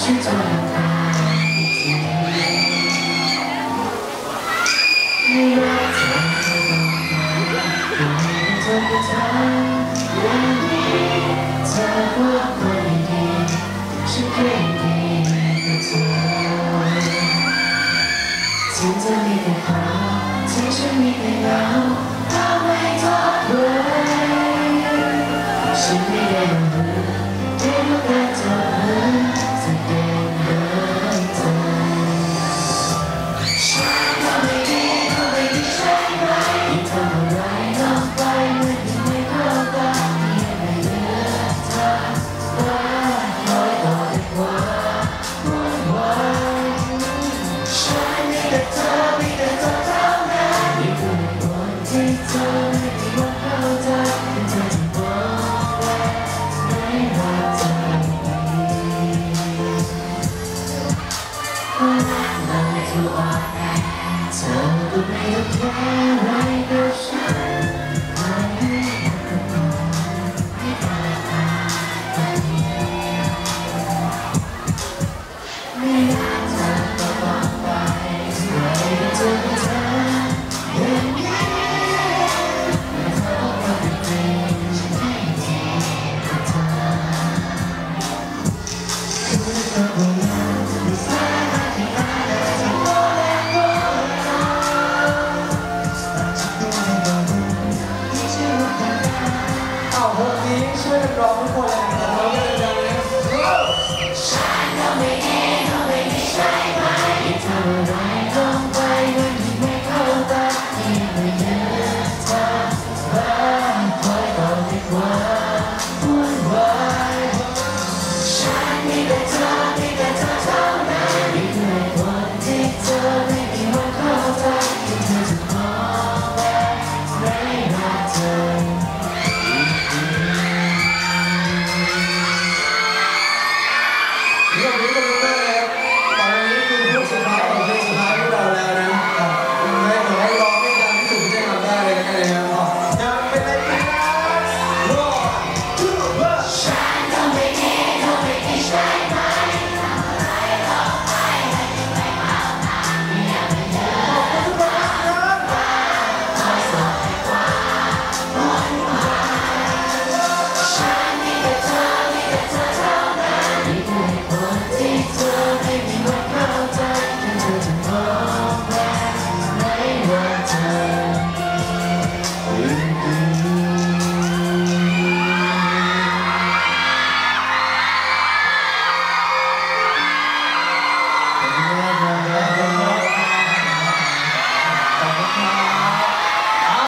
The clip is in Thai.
ฉันจะไม่รักเธอเธอก็ทำอย่างนี้เธอว่าคนดีฉันก็ดีกับเธอถึงจะมีแต่เขาถึงฉันมีแต่เราถ้าไม่ทอดไว้ฉันไม่ได้ลงมือไม่รู้การทำจะเป็นเดินใจฉันก็ไม่ดีก็ไม่ดีใช่ไหมยิ่งทำอะไรลงไปมันยิ่งไม่เข้าตายิ่งไม่เหลือเธอว่าคอยต่อดีกว่าวุ่นวายฉันมีแต่เธอมีแต่เธอเท่านั้นนี่คือเหตุผลที่เธอไม่มีวันเข้าใจเป็นเธอที่บอกว่าไม่รักเธอเราถูกอ่อนแอเธอก็ไม่ต้องแคร์อะไรกับฉันไม่ให้รักกันไม่ได้แบบนี้ไม่รักเธอก็บอกไปไม่ได้เจอกับเธออย่างนี้แต่เธอบอกว่าเป็นจริงฉันให้จริงกับเธอคือเธอบอกว่าไม่สามารถที่จะทำโมเลกุลที่ชื่อว่าเธอเอาพวกนี้ช่วยกันร้องทุกคนเลยนะครับเราก็เลยดังเลยฉันก็ไม่ดีก็ไม่ดีใช่ไหมยิ่งทำอะไรลงไปมันยิ่งไม่เข้าตายิ่งไม่เหลือเธอบ้างคอยต่อดีกว่าวุ่นวายฉันมีแต่เธอมีแต่เธอเท่านั้นนี่คือเหตุผลที่เธอไม่มีวันเข้าใจที่เธอจะมองว่าไม่รักเธอนี่ก็รู้กันมากเลยครับตอนนี้คือผู้สุดท้ายของเพลงสุดท้ายของเราแล้วนะครับไม่ขอให้ร้องให้ดังที่สุดที่จะทำได้เลยนะครับยังเป็นไรพี่นะรอทูเบอร์ฉันก็ไม่ดีก็ไม่ดีใช่ไหมทำอะไรลงไปมันยิ่งไม่เข้าตาไม่อยากเป็นเธอว่าคอยสอนให้ความวุ่นวายฉันมีแต่เธอมีแต่เธอเท่านั้นนี่คือเหตุผลที่เธอไม่มีวันเข้าใจที่เธอจะมองว่าไม่รักเธอ